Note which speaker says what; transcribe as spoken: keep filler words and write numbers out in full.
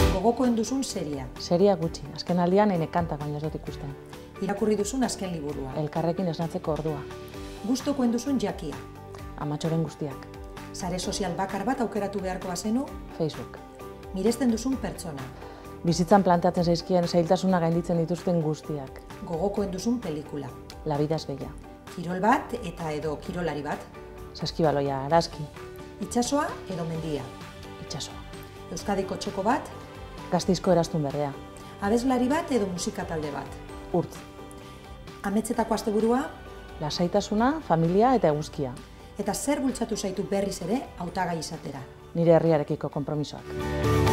Speaker 1: Gogokoen duzun seria.
Speaker 2: Seria gutxi, azken aldian ene kantak baino ez dut ikusten.
Speaker 1: Irakurri duzun azken liburua.
Speaker 2: Elkarrekin esnatzeko ordua.
Speaker 1: Gustokoen duzun jakia.
Speaker 2: Amatxoren guztiak.
Speaker 1: Sare sozial bakar bat aukeratu beharko bazenu.
Speaker 2: Facebook.
Speaker 1: Miresten duzun pertsona.
Speaker 2: Bizitzan planteatzen zaizkien zailtasuna gainditzen dituzten guztiak.
Speaker 1: Gogokoen duzun pelikula.
Speaker 2: La vida es bella.
Speaker 1: Kirol bat eta edo kirolari bat.
Speaker 2: Saskibaloia, arazki.
Speaker 1: Itsasoa edo mendia.
Speaker 2: Itsasoa.
Speaker 1: Euskadiko txoko bat.
Speaker 2: Gasteizko eraztun berdea.
Speaker 1: Abeslari bat edo musika talde bat.
Speaker 2: Urtz.
Speaker 1: Ametsetako asteburua.
Speaker 2: Lasaitasuna, familia eta eguzkia.
Speaker 1: Eta zer bultzatu zaitu berriz ere hautagai izatera?
Speaker 2: Nire herriarekiko konpromisoak.